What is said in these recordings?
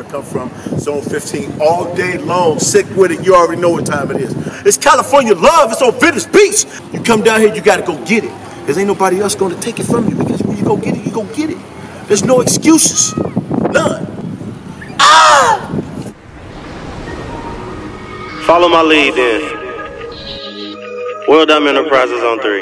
come from Zone 15 all day long, sick with it. You already know what time it is. It's California love. It's on Venice Beach. You come down here, you gotta go get it. Cause ain't nobody else gonna take it from you, because when you go get it, you go get it. There's no excuses, none. Ah! Follow my lead then. World Diamond Enterprises on 3.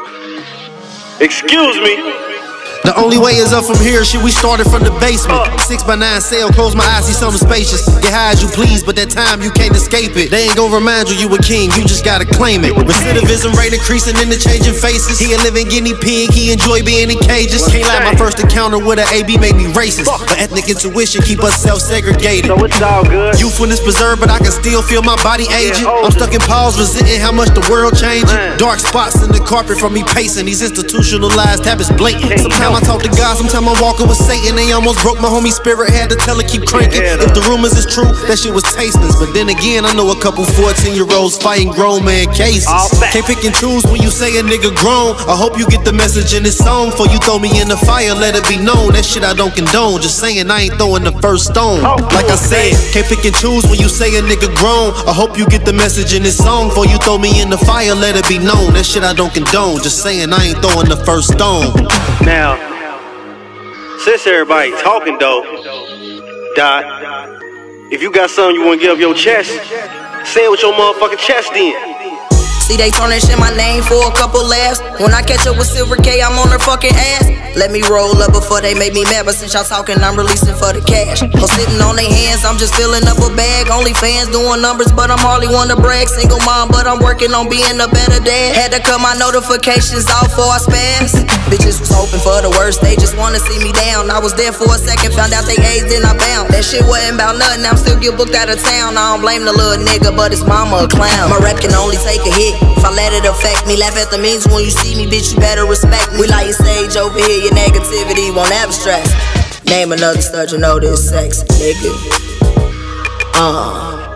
Excuse me. The only way is up from here, shit, we started from the basement. 6x9 cell, close my eyes, see something spacious. Get high as you please, but that time you can't escape it. They ain't gon' remind you a king, you just gotta claim it. Recidivism rate increasing in the changing faces. He a living guinea pig, he enjoy being in cages. Can't lie, my first encounter with an AB made me racist. But ethnic intuition keep us self-segregated. So it's all good. Youthfulness preserved, but I can still feel my body aging. I'm stuck in pause, resenting how much the world changing. Dark spots in the carpet from me pacing. These institutionalized habits blatant. Sometimes I talk to God, sometimes I'm walking with Satan. They almost broke my homie spirit, had to tell her keep cranking. If the rumors is true, that shit was tasteless. But then again, I know a couple 14-year-olds fighting grown man cases. Can't pick and choose when you say a nigga grown. I hope you get the message in this song. Before you throw me in the fire, let it be known that shit I don't condone. Just saying I ain't throwing the first stone. Like I said, can't pick and choose when you say a nigga grown. I hope you get the message in this song. Before you throw me in the fire, let it be known that shit I don't condone. Just saying I ain't throwing the first stone. Now, since everybody talking though, Dot, if you got something you wanna get up your chest, say it with your motherfucking chest then. See, they turn that shit my name for a couple laughs. When I catch up with Silver K, I'm on her fucking ass. Let me roll up before they make me mad, but since y'all talking, I'm releasing for the cash. I'm sitting on their hands, I'm just filling up a bag. Only fans doing numbers, but I'm hardly one to brag. Single mom, but I'm working on being a better dad. Had to cut my notifications off before I spaz. Bitches was hoping for the worst, they just wanna see me down. I was there for a second, found out they AIDS, then I bound. That shit wasn't about nothing, I'm still get booked out of town. I don't blame the little nigga, but his mama a clown. My rep can only take a hit if I let it affect me. Laugh at the means when you see me, bitch, you better respect me. We like your stage over here, your negativity won't abstract. Name another stud, you know this sex, nigga.